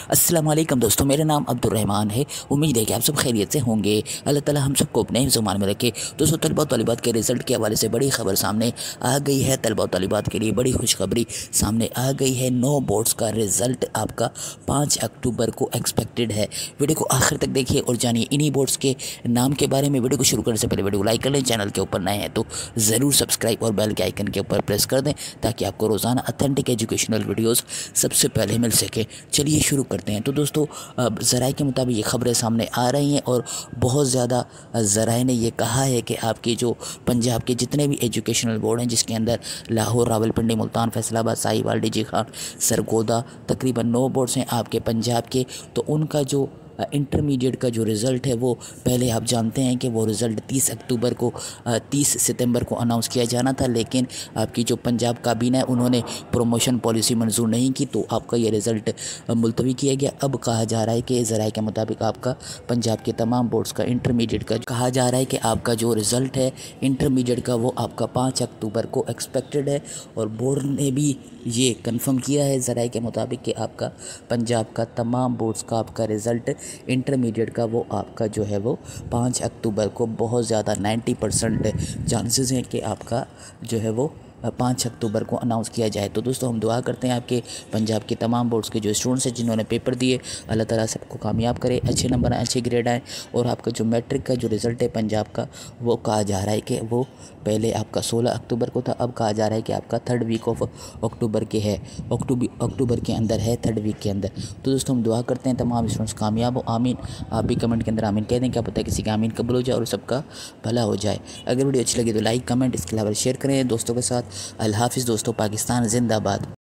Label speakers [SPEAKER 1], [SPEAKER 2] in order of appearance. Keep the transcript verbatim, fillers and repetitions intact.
[SPEAKER 1] अस्सलाम वालेकुम दोस्तों, मेरा नाम अब्दुर्रहमान है। उम्मीद है कि आप सब खैरियत से होंगे। अल्लाह ताला हम सबको अपने ज़ुबान में रखे। दोस्तों, तलबा और तालिबात के रिज़ल्ट के हवाले से बड़ी खबर सामने आ गई है। तलबा और तालिबात के लिए बड़ी खुशखबरी सामने आ गई है। नौ बोर्ड्स का रिज़ल्ट आपका पाँच अक्टूबर को एक्सपेक्टेड है। वीडियो को आखिर तक देखिए और जानिए इन्हीं बोर्ड्स के नाम के बारे में। वीडियो को शुरू करने से पहले वीडियो को लाइक कर लें। चैनल के ऊपर नए हैं तो ज़रूर सब्सक्राइब और बेल के आइकन के ऊपर प्रेस कर दें ताकि आपको रोज़ाना अथेंटिक एजुकेशनल वीडियोज़ सबसे पहले मिल सके। चलिए शुरू करते हैं। तो दोस्तों, ज़राए के मुताबिक ये ख़बरें सामने आ रही हैं और बहुत ज़्यादा ज़राए ने ये कहा है कि आपके जो पंजाब के जितने भी एजुकेशनल बोर्ड हैं, जिसके अंदर लाहौर, रावलपिंडी, मुल्तान, फैसलाबाद, साहिवाल, डीजी खान, सरगोदा, तकरीबन नौ बोर्ड्स हैं आपके पंजाब के। तो उनका जो इंटरमीडिएट का जो रिज़ल्ट है वो पहले आप जानते हैं कि वो रिज़ल्ट तीस अक्टूबर को तीस सितंबर को अनाउंस किया जाना था, लेकिन आपकी जो पंजाब काबीना है उन्होंने प्रोमोशन पॉलिसी मंजूर नहीं की तो आपका ये रिज़ल्ट मुलतवी किया गया। अब कहा जा रहा है कि ज़राए के मुताबिक आपका पंजाब के तमाम बोर्ड्स का इंटरमीडिएट का कहा जा रहा है कि आपका जो रिज़ल्ट है इंटरमीडिएट का वो आपका पाँच अक्टूबर को एक्सपेक्टेड है। और बोर्ड ने भी ये कंफर्म किया है ज़राए के मुताबिक कि आपका पंजाब का तमाम बोर्ड्स का आपका रिज़ल्ट इंटरमीडिएट का वो आपका जो है वो पाँच अक्टूबर को बहुत ज़्यादा नाइन्टी परसेंट चांसेस हैं कि आपका जो है वो पाँच अक्टूबर को अनाउंस किया जाए। तो दोस्तों, हम दुआ करते हैं आपके पंजाब के तमाम बोर्ड्स के जो स्टूडेंट्स हैं जिन्होंने पेपर दिए, अल्लाह ताला सबको कामयाब करे, अच्छे नंबर आए, अच्छे ग्रेड आए। और आपका जो मैट्रिक का जो रिज़ल्ट है पंजाब का वो कहा जा रहा है कि वो पहले आपका सोलह अक्टूबर को था, अब कहा जा रहा है कि आपका थर्ड वीक ऑफ अक्टूबर के है अक्टूबर अक्टूबर के अंदर है, थर्ड वीक के अंदर। तो दोस्तों, हम दुआ करते हैं तमाम स्टूडेंट्स कामयाब हो। आमीन। आप भी कमेंट के अंदर आमीन कह दें, क्या पता है किसी का आमीन कबूल हो जाए और सबका भला हो जाए। अगर वीडियो अच्छी लगी तो लाइक, कमेंट, इसके अलावा शेयर करें दोस्तों के साथ। अल्लाह हाफ़िज़ दोस्तों। पाकिस्तान जिंदाबाद।